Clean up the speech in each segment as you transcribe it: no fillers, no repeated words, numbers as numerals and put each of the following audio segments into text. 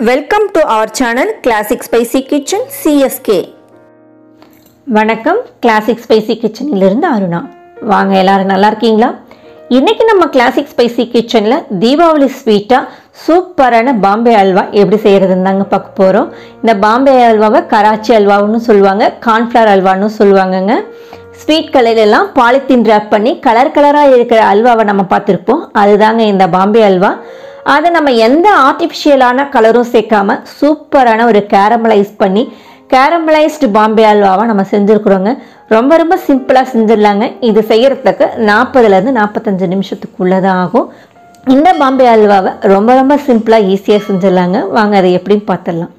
Welcome to our channel Classic Spicy Kitchen CSK. வணக்கம் Classic Spicy Kitchen இலிருந்து அருணா. வாங்க எல்லாரும் நல்லா இருக்கீங்களா? இன்னைக்கு நம்ம Classic Spicy Kitchenல தீபாவளி ஸ்வீட்டா சூப்பரான பாம்பே ஹல்வா எப்படி செய்யறதுன்னு தாங்க பார்க்க போறோம். இந்த பாம்பே ஹல்வாவை கராச்சி ஹல்வான்னு சொல்லுவாங்க, கார்ன்ஃப்ளவர் ஹல்வான்னு சொல்லுவாங்கங்க. ஸ்வீட் கலர்ல எல்லாம் பாலித்தீன் ராப் பண்ணி கலர் கலரா இருக்கிற ஹல்வாவை நம்ம பார்த்திருப்போம். அதுதாங்க இந்த பாம்பே ஹல்வா. அதை நம்ம எந்த ஆர்டிஃபிஷியலான கலரும் சேர்க்காம சூப்பரான ஒரு கேரமலைஸ்டு பாம்பே ஹல்வாவை நம்ம செஞ்சுருக்குறோங்க. ரொம்ப ரொம்ப சிம்பிளாக செஞ்சிடலாங்க. இது செய்யறதுக்கு 40லேருந்து 45 நிமிஷத்துக்குள்ளே தான் ஆகும். இந்த பாம்பே ஹல்வாவை ரொம்ப ரொம்ப சிம்பிளாக ஈஸியாக செஞ்சிடலாங்க. வாங்க அதை எப்படின்னு பார்த்துடலாம்.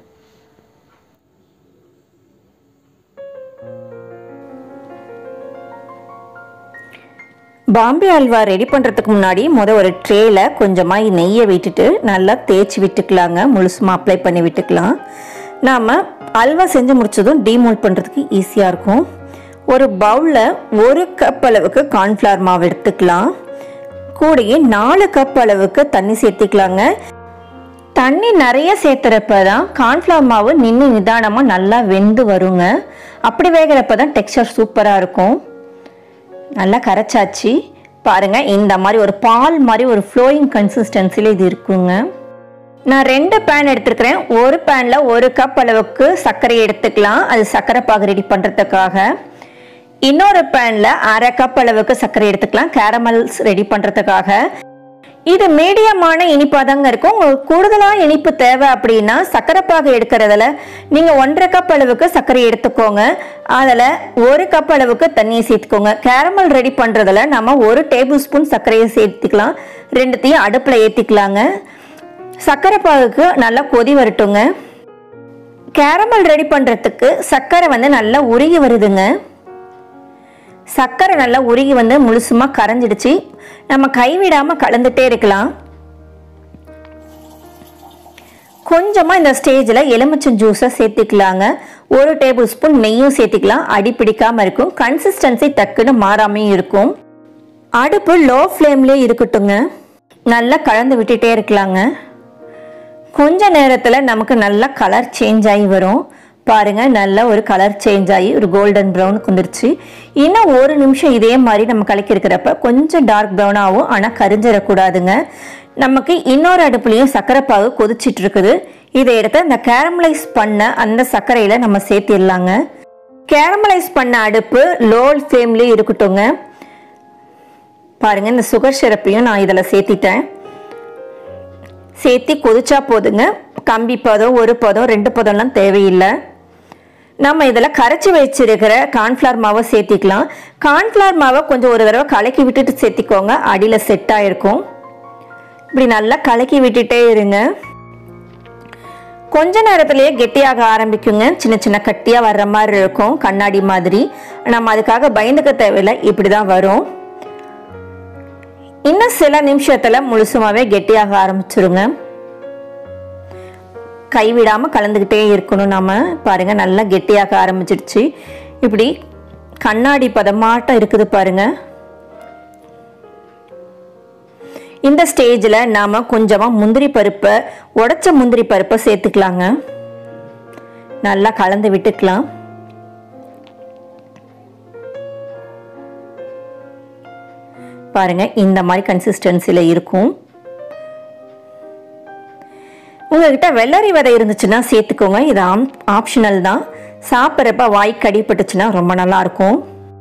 பாம்பே ஹல்வா ரெடி பண்ணுறதுக்கு முன்னாடி ஒரு ட்ரேயில் கொஞ்சமாக நெய்யை விட்டுட்டு நல்லா தேய்ச்சி விட்டுக்கலாங்க. முழுசுமாக அப்ளை பண்ணி விட்டுக்கலாம். நாம் ஹல்வா செஞ்சு முடிச்சதும் டீமோல்ட் பண்ணுறதுக்கு ஈஸியாக இருக்கும். ஒரு பவுலில் 1 கப் அளவுக்கு கார்ன்ஃப்ளவர் மாவு எடுத்துக்கலாம். கூடயே 4 கப் அளவுக்கு தண்ணி சேர்த்துக்கலாங்க. தண்ணி நிறைய சேர்த்துறப்ப தான் கார்ன்ஃப்ளவர் மாவு நிதானமாக நல்லா வெந்து வருங்க. அப்படி வேகிறப்ப தான் டெக்ஸ்சர் சூப்பராக இருக்கும். நல்லா கரைச்சாச்சு பாருங்க. இந்த மாதிரி ஒரு பால் மாதிரி ஒரு ஃப்ளோயிங் கன்சிஸ்டன்சியில் இது இருக்குங்க. நான் 2 பேன் எடுத்துருக்கிறேன். ஒரு பேனில் 1 கப் அளவுக்கு சர்க்கரை எடுத்துக்கலாம், அது சர்க்கரை பாகு ரெடி பண்ணுறதுக்காக. இன்னொரு பேனில் 1/2 கப் அளவுக்கு சர்க்கரை எடுத்துக்கலாம், கேரமல்ஸ் ரெடி பண்ணுறதுக்காக. இது மீடியமான இனிப்பாக தாங்க இருக்கும். உங்களுக்கு கூடுதலாக இனிப்பு தேவை அப்படின்னா சர்க்கரை பாகு எடுக்கிறதுல நீங்கள் 1/2 கப் அளவுக்கு சர்க்கரை எடுத்துக்கோங்க. அதில் 1 கப் அளவுக்கு தண்ணியை சேர்த்துக்கோங்க. கேரமல் ரெடி பண்ணுறதுல நம்ம 1 டேபிள் ஸ்பூன் சர்க்கரையை சேர்த்துக்கலாம். ரெண்டுத்தையும் அடுப்பில் ஏற்றிக்கலாங்க. சர்க்கரை பாகுக்கு நல்லா கொதி வரட்டுங்க. கேரமல் ரெடி பண்ணுறதுக்கு சர்க்கரை நல்லா உருகி வருதுங்க. சர்க்கரை நல்லா உருகி முழுசுமாக கரைஞ்சிடுச்சு. நம்ம கைவிடாமல் கலந்துட்டே இருக்கலாம். கொஞ்சமாக இந்த ஸ்டேஜில் எலுமிச்சம் ஜூஸை சேர்த்துக்கலாங்க. 1 டேபிள் ஸ்பூன் நெய்யும் சேர்த்துக்கலாம். அடி பிடிக்காமல் இருக்கும். கன்சிஸ்டன்சி டக்குன்னு மாறாமையும் இருக்கும். அடுப்பு லோ ஃப்ளேம்லேயே இருக்கட்டுங்க. நல்லா கலந்து விட்டுட்டே இருக்கலாங்க. கொஞ்ச நேரத்தில் நமக்கு நல்லா கலர் சேஞ்ச் ஆகி வரும் பாருங்க. நல்ல ஒரு கலர் சேஞ்ச் ஆகி ஒரு கோல்டன் ப்ரௌனுக்கு வந்துருச்சு. இன்னும் 1 நிமிஷம் இதே மாதிரி நம்ம கலக்கி இருக்கிறப்ப கொஞ்சம் டார்க் ப்ரௌன் ஆகும், ஆனால் கரிஞ்சிடக்கூடாதுங்க. நமக்கு இன்னொரு அடுப்புலையும் சர்க்கரை பாகு கொதிச்சிட்டு இருக்குது. இதை எடுத்து இந்த கேரமலைஸ் பண்ண அந்த சர்க்கரையில் நம்ம சேர்த்திடலாங்க. கேரமலைஸ் பண்ண அடுப்பு லோ ஃப்ளேம்லேயே இருக்கட்டுங்க. பாருங்க, இந்த சுகர் சிரப்பையும் நான் இதில் சேர்த்திட்டேன். சேர்த்தி கொதிச்சா போதுங்க. கம்பி பதம், 1 பதம், 2 பதம்லாம் தேவையில்லை. நம்ம இதில் கரைச்சி வச்சிருக்கிற கார்ன்ஃப்ளவர் மாவை சேர்த்திக்கலாம். கார்ன்ஃப்ளவர் மாவை கொஞ்சம் ஒரு தடவை கலக்கி விட்டுட்டு சேர்த்திக்கோங்க, அடியில் செட் ஆகிருக்கும். இப்படி நல்லா கலக்கி விட்டுட்டே இருங்க. கொஞ்ச நேரத்திலேயே கெட்டியாக ஆரம்பிக்குங்க. சின்ன சின்ன கட்டியாக வர்ற மாதிரி இருக்கும், கண்ணாடி மாதிரி. நம்ம அதுக்காக பயந்துக்க தேவையில்லை, இப்படி தான் வரும். இன்னும் சில நிமிஷத்தில் முழுசுமாவே கெட்டியாக ஆரம்பிச்சிருங்க. கைவிடாமல் கலந்துக்கிட்டே இருக்கணும். நம்ம பாருங்க, நல்லா கெட்டியாக ஆரம்பிச்சிடுச்சு. இப்படி கண்ணாடி பதமாட்டம் இருக்குது பாருங்க. இந்த ஸ்டேஜில் நாம் கொஞ்சமாக முந்திரி பருப்பை, உடைச்ச முந்திரி பருப்பை சேர்த்துக்கலாங்க. நல்லா கலந்து விட்டுக்கலாம். பாருங்க, இந்த மாதிரி கன்சிஸ்டன்சியில் இருக்கும். உங்ககிட்ட வெள்ளரி விதை இருந்துச்சுன்னா சேர்த்துக்கோங்க. இது ஆப்ஷனல் தான். சாப்பிட்றப்ப வாய்க்கு அடிபட்டுச்சுன்னா ரொம்ப நல்லா இருக்கும்.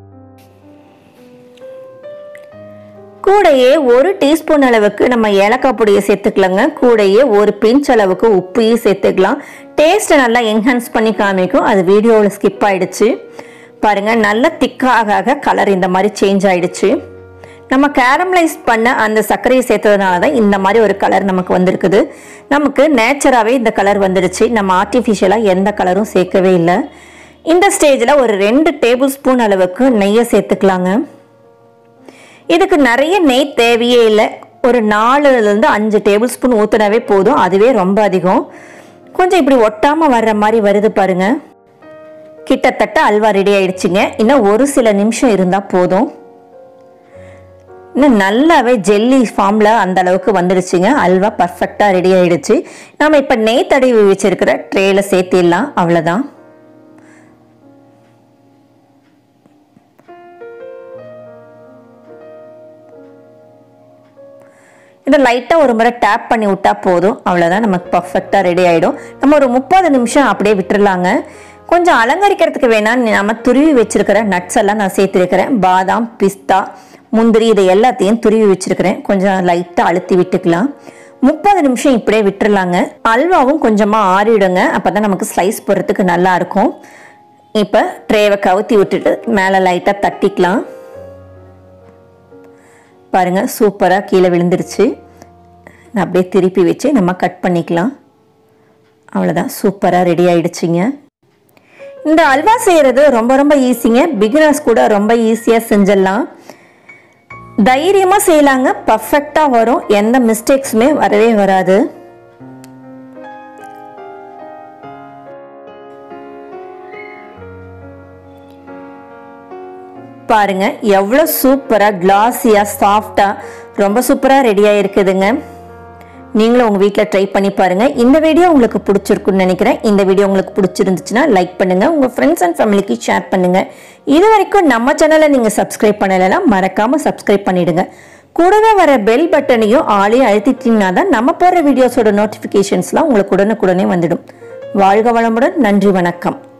கூடையே 1 டீஸ்பூன் அளவுக்கு நம்ம ஏலக்காய் பொடியை சேர்த்துக்கலாங்க. கூடையே 1 பிஞ்ச் அளவுக்கு உப்பையும் சேர்த்துக்கலாம். டேஸ்ட்டை நல்லா என்ஹான்ஸ் பண்ணி காமிக்கும். அது வீடியோவில் ஸ்கிப் ஆயிடுச்சு பாருங்க. நல்லா திக்காக கலர் இந்த மாதிரி சேஞ்ச் ஆயிடுச்சு. நம்ம கேரமலைஸ் பண்ண அந்த சர்க்கரையை சேர்த்ததுனால தான் இந்த மாதிரி ஒரு கலர் நமக்கு வந்திருக்குது. நமக்கு நேச்சராகவே இந்த கலர் வந்துடுச்சு. நம்ம ஆர்டிஃபிஷியலாக எந்த கலரும் சேர்க்கவே இல்லை. இந்த ஸ்டேஜில் ஒரு 2 டேபிள் ஸ்பூன் அளவுக்கு நெய்யை சேர்த்துக்கலாங்க. இதுக்கு நிறைய நெய் தேவையே இல்லை. ஒரு 4லேருந்து 5 டேபிள் ஸ்பூன் ஊற்றினாவே போதும். அதுவே ரொம்ப அதிகம். கொஞ்சம் இப்படி ஒட்டாமல் வர்ற மாதிரி வருது பாருங்க. கிட்டத்தட்ட அல்வா ரெடி ஆயிடுச்சுங்க. இன்னும் ஒரு சில நிமிஷம் இருந்தால் போதும். இன்னும் நல்லாவே ஜெல்லி ஃபார்மில் அந்த அளவுக்கு வந்துடுச்சுங்க. அல்வா பர்ஃபெக்டாக ரெடி ஆகிடுச்சு. நம்ம இப்போ நெய் தடவி வச்சுருக்கிற ட்ரேயில் சேர்த்திடலாம். அவ்வளோதான். இதை லைட்டாக ஒரு முறை டேப் பண்ணி விட்டால் போதும். அவ்வளோதான், நமக்கு பர்ஃபெக்டாக ரெடி ஆகிடும். நம்ம ஒரு 30 நிமிஷம் அப்படியே விட்டுடலாங்க. கொஞ்சம் அலங்கரிக்கிறதுக்கு வேணால் நம்ம துருவி வச்சுருக்கிற நட்ஸ் எல்லாம் நான் சேர்த்துருக்கிறேன். பாதாம், பிஸ்தா, முந்திரி இதை எல்லாத்தையும் துருவி வச்சுருக்கிறேன். கொஞ்சம் லைட்டாக அழுத்தி விட்டுக்கலாம். 30 நிமிஷம் இப்படியே விட்டுடலாங்க. அல்வாவும் கொஞ்சமாக ஆறிடுங்க. அப்போ தான் நமக்கு ஸ்லைஸ் போடுறதுக்கு நல்லாயிருக்கும். இப்போ ட்ரேவை கவுத்தி விட்டுட்டு மேலே லைட்டாக தட்டிக்கலாம். பாருங்கள், சூப்பராக கீழே விழுந்துருச்சு. அப்படியே திருப்பி வச்சு நம்ம கட் பண்ணிக்கலாம். அவ்வளோதான், சூப்பராக ரெடி ஆகிடுச்சிங்க. இந்த அல்வா செய்கிறது ரொம்ப ரொம்ப ஈஸிங்க. பிகினர்ஸ் கூட ரொம்ப ஈஸியாக செஞ்சிடலாம். தைரியமாக செய்யலாங்க. பர்ஃபெக்டாக வரும். எந்த மிஸ்டேக்ஸுமே வரவே வராது. பாருங்க எவ்வளோ சூப்பராக கிளாஸியாக சாஃப்டாக ரொம்ப சூப்பராக ரெடியாக இருக்குதுங்க. நீங்களும் உங்கள் வீட்டில் ட்ரை பண்ணி பாருங்கள். இந்த வீடியோ உங்களுக்கு பிடிச்சிருக்குன்னு நினைக்கிறேன். இந்த வீடியோ உங்களுக்கு பிடிச்சிருந்துச்சுன்னா லைக் பண்ணுங்கள். உங்கள் ஃப்ரெண்ட்ஸ் அண்ட் ஃபேமிலிக்கு ஷேர் பண்ணுங்கள். இது வரைக்கும் நம்ம சேனலை நீங்கள் சப்ஸ்கிரைப் பண்ணலைன்னா மறக்காமல் சப்ஸ்கிரைப் பண்ணிவிடுங்க. கூடவே வர பெல் பட்டனையும் ஆளையும் அழுத்திட்டிங்கன்னா தான் நம்ம போடுற வீடியோஸோட நோட்டிஃபிகேஷன்ஸ்லாம் உங்களுக்கு உடனுக்குடனே வந்துடும். வாழ்க வளமுடன். நன்றி, வணக்கம்.